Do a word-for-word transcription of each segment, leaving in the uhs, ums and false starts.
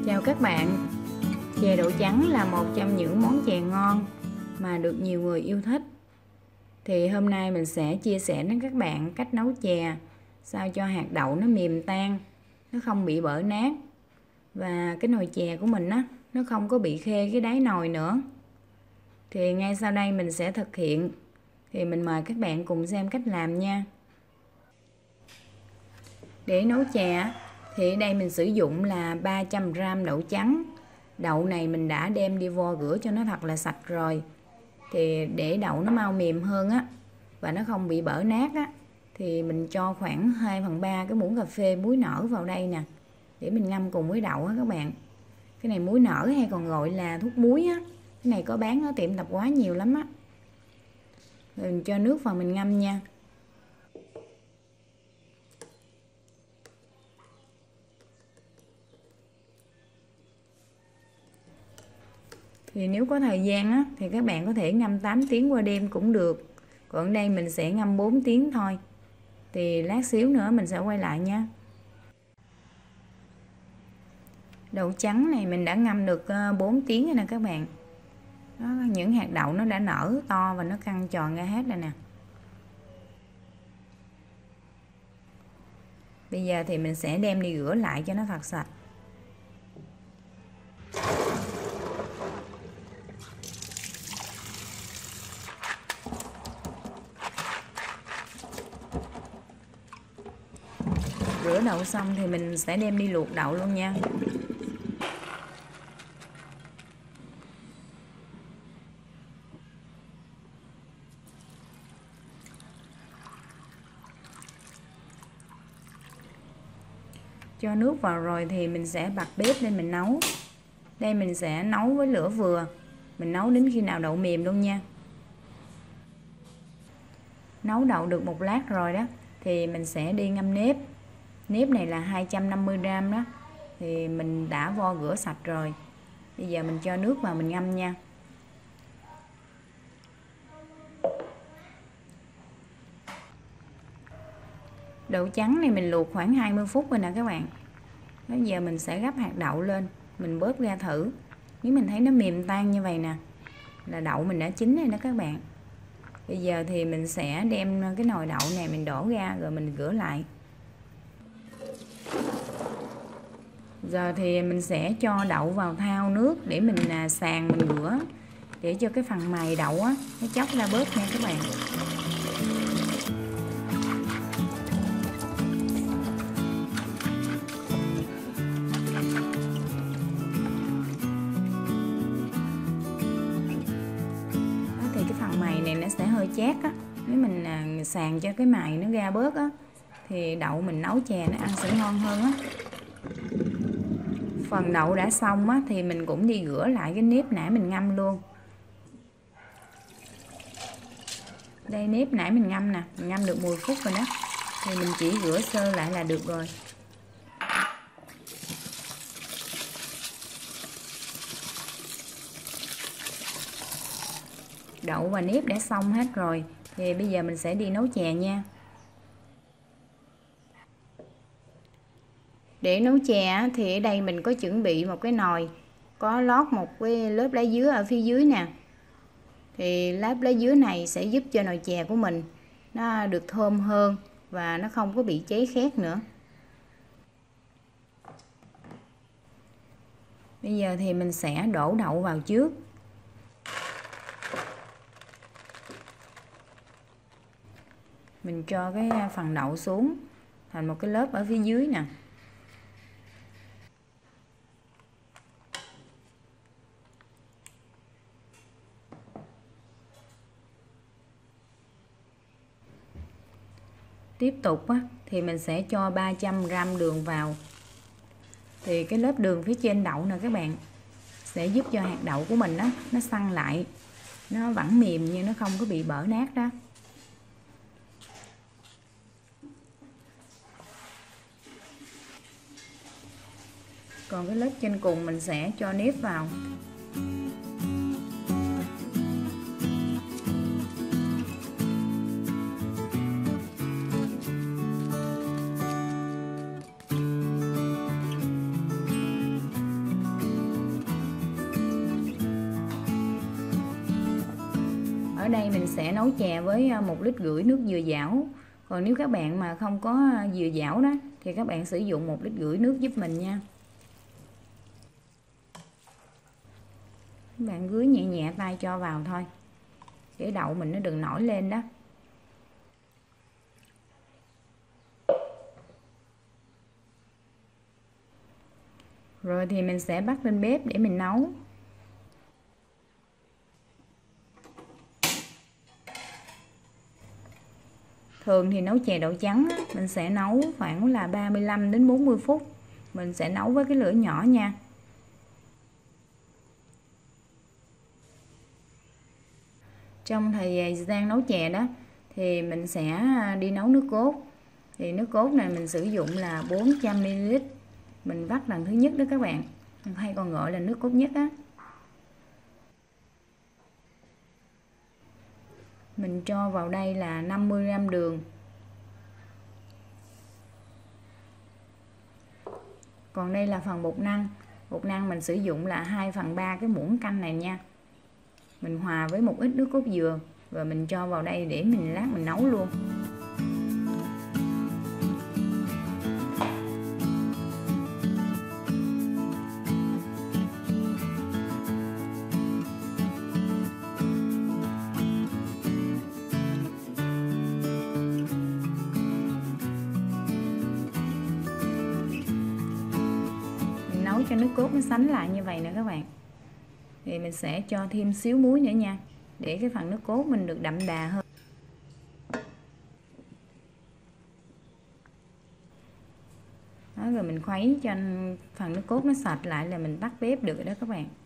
Chào các bạn. Chè đậu trắng là một trong những món chè ngon mà được nhiều người yêu thích. Thì hôm nay mình sẽ chia sẻ đến các bạn cách nấu chè sao cho hạt đậu nó mềm tan, nó không bị bở nát, và cái nồi chè của mình á nó không có bị khê cái đáy nồi nữa. Thì ngay sau đây mình sẽ thực hiện. Thì mình mời các bạn cùng xem cách làm nha. Để nấu chè thì ở đây mình sử dụng là ba trăm gam đậu trắng. Đậu này mình đã đem đi vo rửa cho nó thật là sạch rồi. Thì để đậu nó mau mềm hơn á và nó không bị bở nát á, thì mình cho khoảng hai phần ba cái muỗng cà phê muối nở vào đây nè, để mình ngâm cùng với đậu á các bạn. Cái này muối nở hay còn gọi là thuốc muối á, cái này có bán ở tiệm tạp hóa nhiều lắm á. Rồi mình cho nước vào mình ngâm nha. Thì nếu có thời gian á, thì các bạn có thể ngâm tám tiếng qua đêm cũng được. Còn đây mình sẽ ngâm bốn tiếng thôi. Thì lát xíu nữa mình sẽ quay lại nha. Đậu trắng này mình đã ngâm được bốn tiếng rồi nè các bạn. Đó, những hạt đậu nó đã nở to và nó căng tròn ra hết rồi nè. Bây giờ thì mình sẽ đem đi rửa lại cho nó thật sạch. Rửa đậu xong thì mình sẽ đem đi luộc đậu luôn nha. Cho nước vào rồi thì mình sẽ bật bếp lên mình nấu. Đây mình sẽ nấu với lửa vừa. Mình nấu đến khi nào đậu mềm luôn nha. Nấu đậu được một lát rồi đó thì mình sẽ đi ngâm nếp. Nếp này là hai trăm năm mươi gam đó. Thì mình đã vo rửa sạch rồi. Bây giờ mình cho nước vào mình ngâm nha. Đậu trắng này mình luộc khoảng hai mươi phút rồi nè các bạn. Bây giờ mình sẽ gấp hạt đậu lên, mình bớt ra thử. Nếu mình thấy nó mềm tan như vậy nè, là đậu mình đã chín rồi đó các bạn. Bây giờ thì mình sẽ đem cái nồi đậu này mình đổ ra rồi mình rửa lại. Giờ thì mình sẽ cho đậu vào thau nước để mình sàn mình rửa, để cho cái phần mày đậu á nó chóc ra bớt nha các bạn. Thì cái phần mày này nó sẽ hơi chát á, nếu mình sàn cho cái mày nó ra bớt á thì đậu mình nấu chè nó ăn sẽ ngon hơn á. Phần đậu đã xong á thì mình cũng đi rửa lại cái nếp nãy mình ngâm luôn. Đây nếp nãy mình ngâm nè, mình ngâm được mười phút rồi đó. Thì mình chỉ rửa sơ lại là được rồi. Đậu và nếp đã xong hết rồi. Thì bây giờ mình sẽ đi nấu chè nha. Để nấu chè thì ở đây mình có chuẩn bị một cái nồi, có lót một cái lớp lá dứa ở phía dưới nè. Thì lớp lá dứa này sẽ giúp cho nồi chè của mình nó được thơm hơn và nó không có bị cháy khét nữa. Bây giờ thì mình sẽ đổ đậu vào trước. Mình cho cái phần đậu xuống thành một cái lớp ở phía dưới nè. Tiếp tục á, thì mình sẽ cho ba trăm gam đường vào. Thì cái lớp đường phía trên đậu nè các bạn sẽ giúp cho hạt đậu của mình á, nó săn lại, nó vẫn mềm nhưng nó không có bị bở nát đó. Còn cái lớp trên cùng mình sẽ cho nếp vào. Ở đây mình sẽ nấu chè với một lít rưỡi nước dừa dảo. Còn nếu các bạn mà không có dừa dảo đó thì các bạn sử dụng một lít rưỡi nước giúp mình nha. Các bạn rưới nhẹ nhẹ tay cho vào thôi, để đậu mình nó đừng nổi lên đó. Rồi thì mình sẽ bắt lên bếp để mình nấu. Thường thì nấu chè đậu trắng á, mình sẽ nấu khoảng là ba mươi lăm đến bốn mươi phút. Mình sẽ nấu với cái lửa nhỏ nha. Trong thời gian nấu chè đó thì mình sẽ đi nấu nước cốt. Thì nước cốt này mình sử dụng là bốn trăm mi li lít. Mình vắt lần thứ nhất đó các bạn, hay còn gọi là nước cốt nhất á. Mình cho vào đây là năm mươi gam đường. Còn đây là phần bột năng. Bột năng mình sử dụng là hai phần ba cái muỗng canh này nha. Mình hòa với một ít nước cốt dừa và mình cho vào đây để mình lát mình nấu luôn. Mình nấu cho nước cốt nó sánh lại như vậy nè các bạn. Thì mình sẽ cho thêm xíu muối nữa nha, để cái phần nước cốt mình được đậm đà hơn. Đó, rồi mình khuấy cho phần nước cốt nó sạch lại là mình tắt bếp được rồi đó các bạn.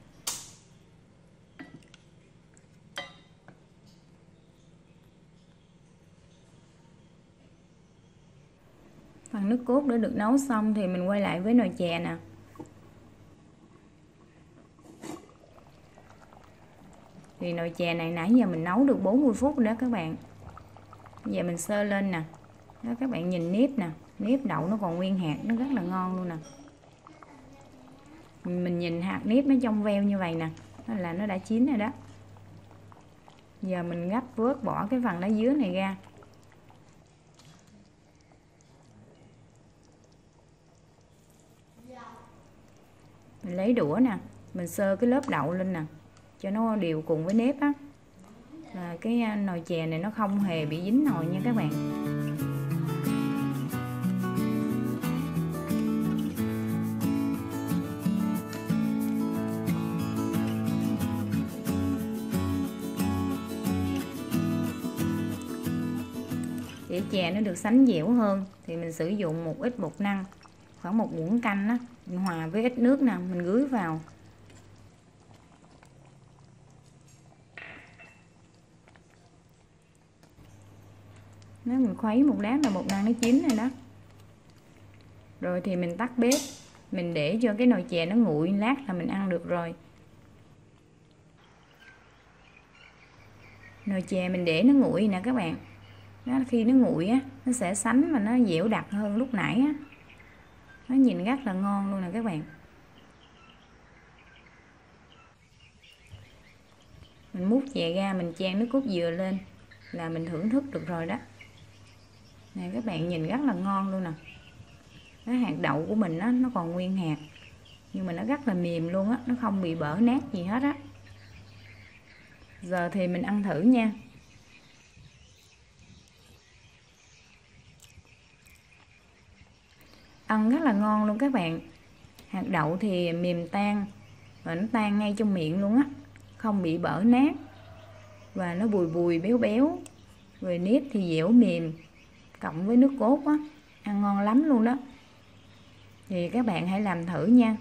Phần nước cốt đã được nấu xong thì mình quay lại với nồi chè nè. Thì nồi chè này nãy giờ mình nấu được bốn mươi phút rồi đó các bạn. Giờ mình sơ lên nè. Đó, các bạn nhìn nếp nè, nếp đậu nó còn nguyên hạt, nó rất là ngon luôn nè. Mình nhìn hạt nếp nó trong veo như vậy nè, là nó đã chín rồi đó. Giờ mình gấp vớt bỏ cái phần lá dứa này ra. Mình lấy đũa nè, mình sơ cái lớp đậu lên nè, cho nó đều cùng với nếp á, là cái nồi chè này nó không hề bị dính nồi nha các bạn. Để chè nó được sánh dẻo hơn thì mình sử dụng một ít bột năng, khoảng một muỗng canh á, mình hòa với ít nước nè, mình rưới vào. Nếu mình khuấy một lát là bột năng nó chín rồi đó. Rồi thì mình tắt bếp, mình để cho cái nồi chè nó nguội lát là mình ăn được rồi. Nồi chè mình để nó nguội nè các bạn. Đó, khi nó nguội á, nó sẽ sánh và nó dẻo đặc hơn lúc nãy á. Nó nhìn rất là ngon luôn nè các bạn. Mình múc chè ra, mình chan nước cốt dừa lên là mình thưởng thức được rồi đó. Nè các bạn nhìn rất là ngon luôn nè. Cái hạt đậu của mình á, nó còn nguyên hạt, nhưng mà nó rất là mềm luôn á, nó không bị bở nát gì hết á. Giờ thì mình ăn thử nha. Ăn rất là ngon luôn các bạn. Hạt đậu thì mềm tan và nó tan ngay trong miệng luôn á, không bị bở nát và nó bùi bùi béo béo. Rồi nếp thì dẻo mềm, cộng với nước cốt á, ăn ngon lắm luôn đó. Thì các bạn hãy làm thử nha.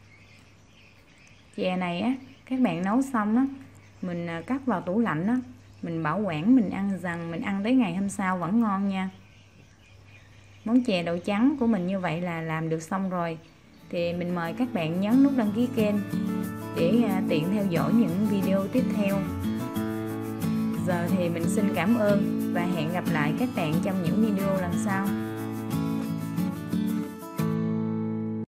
Chè này á, các bạn nấu xong á, mình cất vào tủ lạnh á, mình bảo quản mình ăn rằng mình ăn tới ngày hôm sau vẫn ngon nha. Món chè đậu trắng của mình như vậy là làm được xong rồi. Thì mình mời các bạn nhấn nút đăng ký kênh để tiện theo dõi những video tiếp theo. Giờ thì mình xin cảm ơn và hẹn gặp lại các bạn trong những video lần sau.